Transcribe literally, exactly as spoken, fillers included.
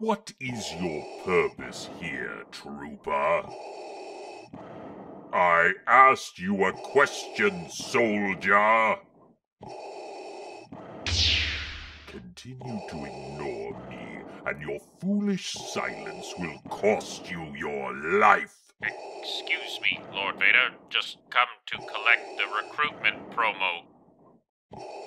What is your purpose here, trooper? I asked you a question, soldier. Continue to ignore me, and your foolish silence will cost you your life. Excuse me, Lord Vader. Just come to collect the recruitment promo.